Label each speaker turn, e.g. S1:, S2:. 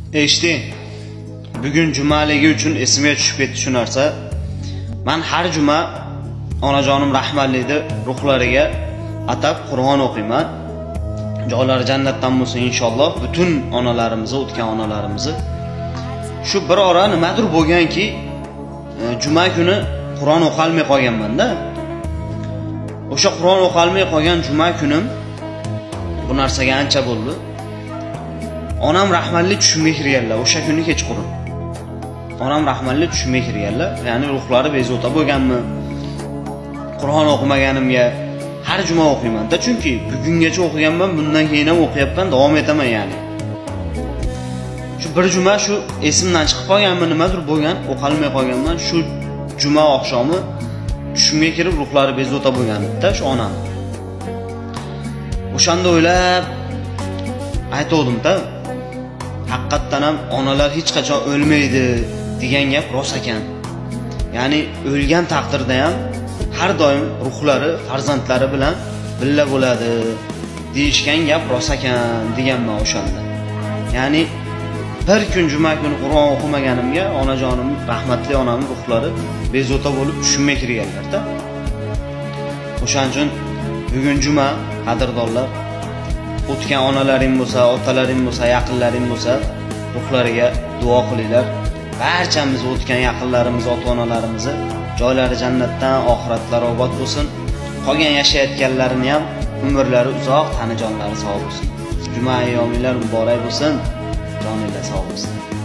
S1: Eshitding. Bugun jumaligi uchun esimga tushib ketdi shu narsa. Men har juma onajonim rahmatlikni ruhlariga atab Qur'on o'qiyman. Joylari jannatdan bo'lsin inshaalloh. Butun onalarimizni, o'tgan onalarimizni. Shu bir ora nimadir bo'lganki, juma kuni Qur'on o'qolmay qolganman-da. O'sha Qur'on o'qolmay qolgan juma kunim bu narsaga ancha bo'ldi. Onam rahmatli tushimga kirganlar o'sha kuni kechqurun. Onam rahmatli tushimga kirganlar, ya'ni ruhlari bezovta bo'lganmi? Qur'on o'qimaganimga har juma o'qiyman-da, chunki bugungacha o'qiganman, bundan keyin ham o'qiyapman, davom etaman ya'ni. Shu bir juma shu esimdan chiqib qolganmi, nimadir bo'lgan, o'qolmay qolganman. Shu juma oqshomi tushimga kirib ruhlari bezovta bo'lgan-da shu onam. O'shanda o'ylab aytdim-da, haqiqatan ham onalar hech qachon o'lmaydi degan gap rost ekan. Ya'ni o'lgan taqdirda ham har doim ruhlari farzandlari bilan billa bo'ladi deyishgan gap rost ekan deganman o'shanda. Ya'ni bir kun juma kuni Qur'on o'qimaganimga onajonim, rahmatli onamning ruhlari bezovta bo'lib tushimga kirganlar-da. O'shaning uchun bugun juma, qadrdonlar, o'tgan onalaring bo'lsa, otalaring bo'lsa, yaqinlaring bo'lsa, ruhlariga duo qilinglar. Barchamiz o'tgan yaqinlarimiz, ota-onalarimizni joylari jannatdan, oxiratlari obod bo'lsin. Qolgan yashayotganlarini ham umrlari uzoq, tani jonlari sog' bo'lsin. Juma ayyominglar muborak bo'lsin. Joninglar sog' bo'lsin.